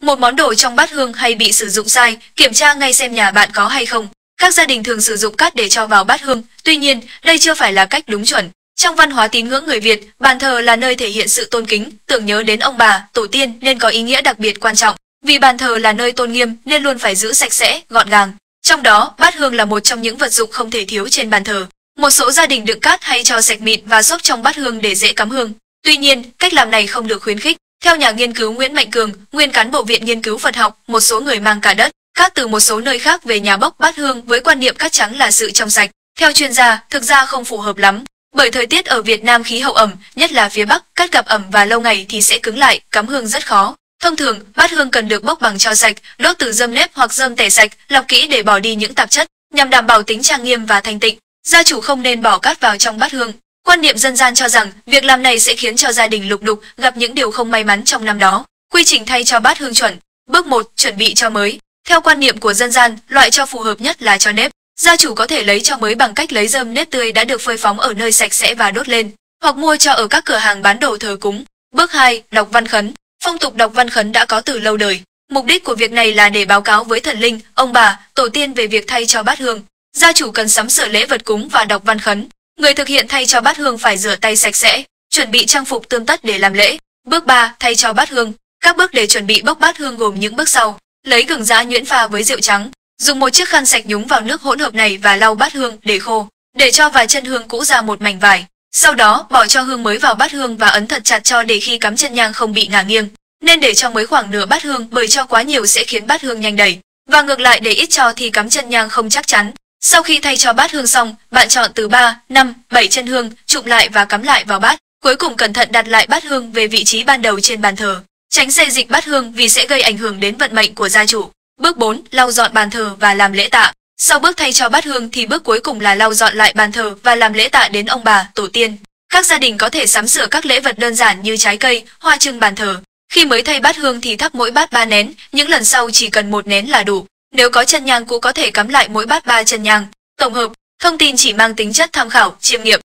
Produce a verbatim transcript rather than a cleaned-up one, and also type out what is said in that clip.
Một món đồ trong bát hương hay bị sử dụng sai, kiểm tra ngay xem nhà bạn có hay không. Các gia đình thường sử dụng cát để cho vào bát hương, tuy nhiên, đây chưa phải là cách đúng chuẩn. Trong văn hóa tín ngưỡng người Việt, bàn thờ là nơi thể hiện sự tôn kính, tưởng nhớ đến ông bà, tổ tiên nên có ý nghĩa đặc biệt quan trọng. Vì bàn thờ là nơi tôn nghiêm nên luôn phải giữ sạch sẽ, gọn gàng. Trong đó, bát hương là một trong những vật dụng không thể thiếu trên bàn thờ. Một số gia đình đựng cát hay cho sạch mịn và xốp trong bát hương để dễ cắm hương. Tuy nhiên, cách làm này không được khuyến khích. Theo nhà nghiên cứu Nguyễn Mạnh Cường, nguyên cán bộ Viện Nghiên cứu Phật học, một số người mang cả đất, cát từ một số nơi khác về nhà bốc bát hương với quan niệm cát trắng là sự trong sạch. Theo chuyên gia, thực ra không phù hợp lắm. Bởi thời tiết ở Việt Nam khí hậu ẩm, nhất là phía Bắc, cát gặp ẩm và lâu ngày thì sẽ cứng lại, cắm hương rất khó. Thông thường, bát hương cần được bốc bằng tro sạch, đốt từ rơm nếp hoặc rơm tẻ sạch, lọc kỹ để bỏ đi những tạp chất, nhằm đảm bảo tính trang nghiêm và thanh tịnh. Gia chủ không nên bỏ cát vào trong bát hương. Quan niệm dân gian cho rằng việc làm này sẽ khiến cho gia đình lục đục, gặp những điều không may mắn trong năm đó. Quy trình thay cho bát hương chuẩn. Bước một, chuẩn bị tro mới. Theo quan niệm của dân gian, loại tro phù hợp nhất là tro nếp. Gia chủ có thể lấy tro mới bằng cách lấy rơm nếp tươi đã được phơi phóng ở nơi sạch sẽ và đốt lên, hoặc mua tro ở các cửa hàng bán đồ thờ cúng. Bước hai, đọc văn khấn. Phong tục đọc văn khấn đã có từ lâu đời. Mục đích của việc này là để báo cáo với thần linh, ông bà, tổ tiên về việc thay cho bát hương. Gia chủ cần sắm sửa lễ vật cúng và đọc văn khấn. Người thực hiện thay cho bát hương phải rửa tay sạch sẽ, chuẩn bị trang phục tươm tất để làm lễ. Bước ba, thay cho bát hương. Các bước để chuẩn bị bốc bát hương gồm những bước sau: lấy gừng giã nhuyễn pha với rượu trắng, dùng một chiếc khăn sạch nhúng vào nước hỗn hợp này và lau bát hương để khô, để cho vài chân hương cũ ra một mảnh vải. Sau đó, bỏ cho hương mới vào bát hương và ấn thật chặt cho để khi cắm chân nhang không bị ngả nghiêng. Nên để cho mới khoảng nửa bát hương, bởi cho quá nhiều sẽ khiến bát hương nhanh đầy, và ngược lại để ít cho thì cắm chân nhang không chắc chắn. Sau khi thay cho bát hương xong, bạn chọn từ ba, năm, bảy chân hương, chụm lại và cắm lại vào bát. Cuối cùng cẩn thận đặt lại bát hương về vị trí ban đầu trên bàn thờ, tránh xê dịch bát hương vì sẽ gây ảnh hưởng đến vận mệnh của gia chủ. Bước bốn, lau dọn bàn thờ và làm lễ tạ. Sau bước thay cho bát hương thì bước cuối cùng là lau dọn lại bàn thờ và làm lễ tạ đến ông bà, tổ tiên. Các gia đình có thể sắm sửa các lễ vật đơn giản như trái cây, hoa trưng bàn thờ. Khi mới thay bát hương thì thắp mỗi bát ba nén, những lần sau chỉ cần một nén là đủ. Nếu có chân nhang cũ có thể cắm lại mỗi bát ba chân nhang. Tổng hợp, thông tin chỉ mang tính chất tham khảo, chiêm nghiệm.